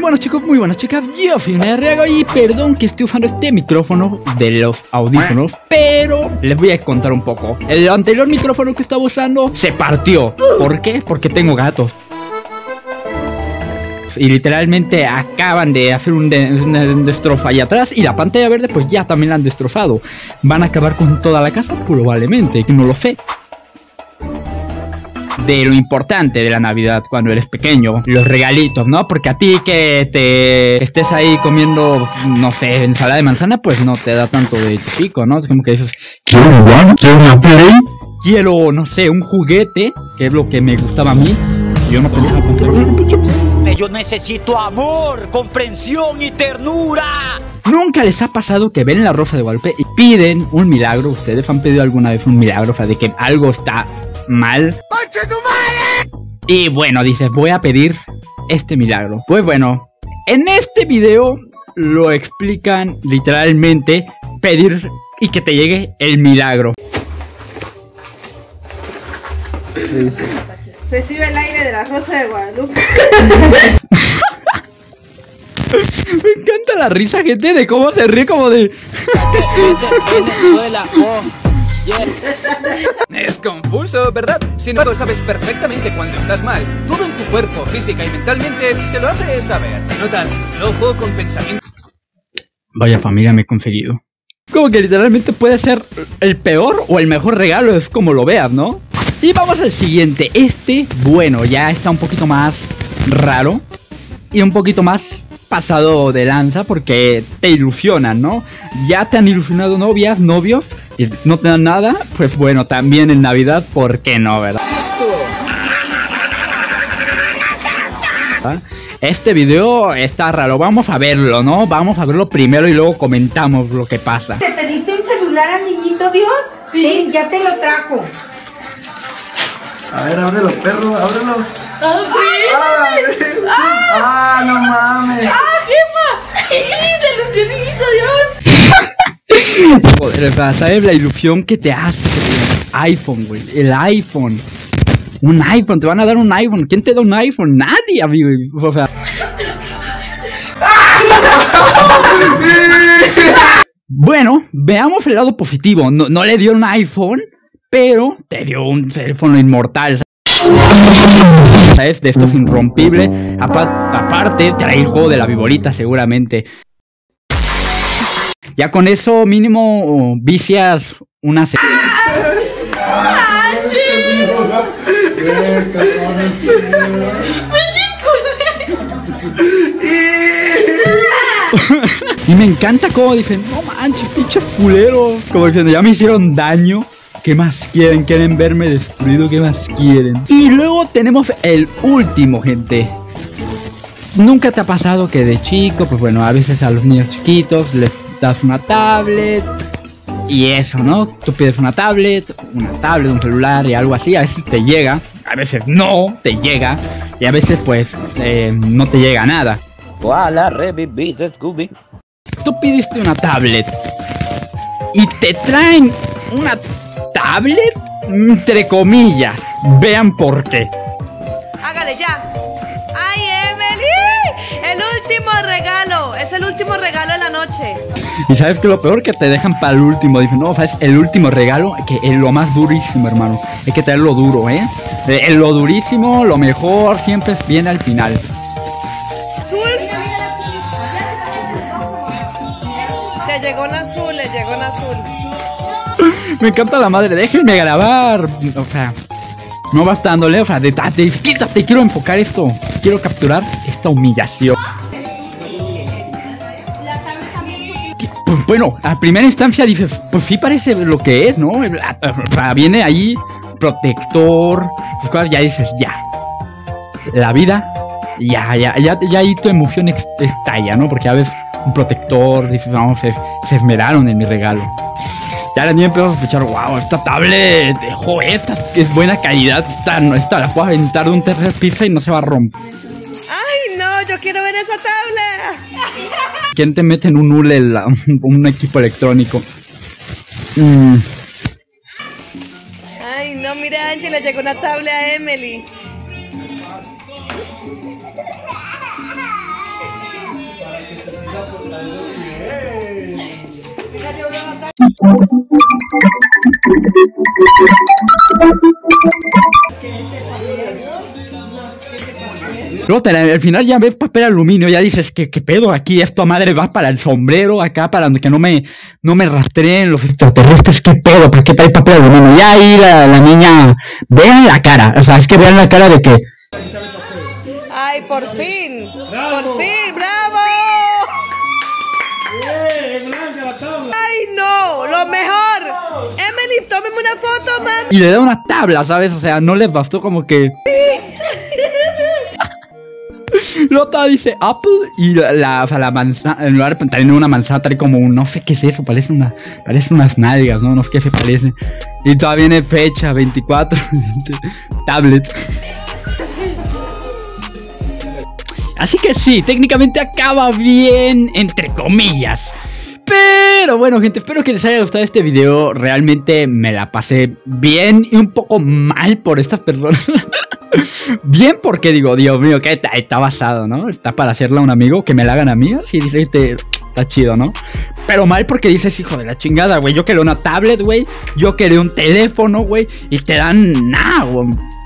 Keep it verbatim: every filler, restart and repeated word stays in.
buenos chicos, muy buenas chicas, yo soy una Arriaga y perdón que estoy usando este micrófono de los audífonos, pero les voy a contar un poco. El anterior micrófono que estaba usando se partió. ¿Por qué? Porque tengo gatos. Y literalmente acaban de hacer un, de un destrozo ahí atrás. Y la pantalla verde pues ya también la han destrozado. ¿Van a acabar con toda la casa? Probablemente, que no lo sé. De lo importante de la Navidad cuando eres pequeño, los regalitos, ¿no? Porque a ti que te estés ahí comiendo, no sé, ensalada de manzana, pues no te da tanto de pico, ¿no? Es como que dices, quiero un quiero una play, quiero, no sé, un juguete, que es lo que me gustaba a mí. Yo no pensaba conseguirlo. Yo necesito amor, comprensión y ternura. ¿Nunca les ha pasado que ven La Rosa de Guadalupe y piden un milagro? ¿Ustedes han pedido alguna vez un milagro? O sea, de que algo está mal. Y bueno, dices, voy a pedir este milagro. Pues bueno, en este video lo explican literalmente, pedir y que te llegue el milagro. ¿Qué dice? Recibe el aire de La Rosa de Guadalupe. Me encanta la risa, gente, de cómo se ríe, como de... Es confuso, ¿verdad? Si no lo sabes perfectamente cuando estás mal, todo en tu cuerpo, física y mentalmente te lo hace saber. Notas flojo con pensamiento. Vaya familia me he conseguido. Como que literalmente puede ser el peor o el mejor regalo, es como lo veas, ¿no? Y vamos al siguiente. Este, bueno, ya está un poquito más raro y un poquito más pasado de lanza porque te ilusionan, ¿no? Ya te han ilusionado novias, novios y no te dan nada, pues bueno, también en Navidad, ¿por qué no, verdad? Este video está raro, vamos a verlo, ¿no? Vamos a verlo primero y luego comentamos lo que pasa. ¿Te pediste un celular al niñito Dios? Sí, sí, ya te lo trajo. A ver, ábrelo, perro, ábrelo. ¡Ah, sí! ¡Ah! ¡Ah, no mames! ¡Ah, jefa! ¡Se ilusionó, niñito Dios! Joder, o sea, ¿sabes la ilusión que te hace el iPhone, güey? El iPhone. Un iPhone, te van a dar un iPhone. ¿Quién te da un iPhone? Nadie, amigo. O sea... Bueno, veamos el lado positivo. No, no le dio un iPhone, pero te dio un teléfono inmortal. ¿Sabes? De estos irrompibles. Aparte, trae el juego de la viborita seguramente. Ya con eso mínimo vicias una se... Y me encanta como dicen, no manches, pinches culeros. Como diciendo, ya me hicieron daño. ¿Qué más quieren? ¿Quieren verme destruido? ¿Qué más quieren? Y luego tenemos el último, gente. ¿Nunca te ha pasado que de chico, pues bueno, a veces a los niños chiquitos les das una tablet y eso, ¿no? Tú pides una tablet, una tablet, un celular y algo así, a veces te llega, a veces no te llega y a veces pues eh, no te llega nada. Hola, revivís, Scooby. Tú pidiste una tablet y te traen una tablet, entre comillas. Vean por qué. Hágale ya. ¡Ay, Emily! El último regalo. Es el último regalo de la noche. Y sabes que lo peor que te dejan para el último. Dicen, no, o sea, es el último regalo, que es lo más durísimo, hermano. Hay que traerlo duro, ¿eh? Eh, lo durísimo, lo mejor, siempre viene al final. ¿Azul? Le llegó en azul, le llegó en azul. Me encanta la madre, déjenme grabar. O sea, no bastándole, o sea, de, de, quítate, quiero enfocar esto. Quiero capturar esta humillación. Pues bueno, a primera instancia dices, pues sí parece lo que es, ¿no? O sea, viene ahí protector, pues ya dices, ya. La vida, ya, ya, ya, ya ahí tu emoción estalla, ¿no? Porque ya ves un protector, dices, vamos, se, se esmeraron en mi regalo. Ya la niña empezó a sospechar, wow, esta tablet, joder, esta es buena calidad, esta, no, esta la puedo aventar de un tercer piso y no se va a romper. ¡Ay, no! ¡Yo quiero ver esa tabla! ¿Quién te mete en un hule, un, un equipo electrónico? Mm. ¡Ay, no! Mira, Angie, le llegó una tabla a Emily. Luego te, al final ya ves papel aluminio, ya dices que qué pedo aquí, esto a madre va para el sombrero acá, para que no me, no me rastreen los extraterrestres, qué pedo, ¿para qué hay papel aluminio? Ya ahí la, la niña, vean la cara, o sea, es que vean la cara de que... Ay, por fin, por fin, bravo. Ay, no, lo mejor. Emily, tómeme una foto, mami. Y le da una tabla, ¿sabes? O sea, no les bastó como que... Lota dice Apple y la, la, o sea, la manzana, en lugar de tener una manzana trae como un, no sé qué es eso, parece una, parece unas nalgas, no, no sé qué se parece. Y todavía viene fecha, veinticuatro, tablet. Así que sí, técnicamente acaba bien, entre comillas. Pero bueno, gente, espero que les haya gustado este video. Realmente me la pasé bien y un poco mal por estas personas. Bien porque digo, Dios mío, que está, está basado, ¿no? Está para hacerla a un amigo, que me la hagan a mí. Sí, dice, este, está chido, ¿no? Pero mal porque dices, hijo de la chingada, güey. Yo quería una tablet, güey. Yo quería un teléfono, güey. Y te dan nada, güey.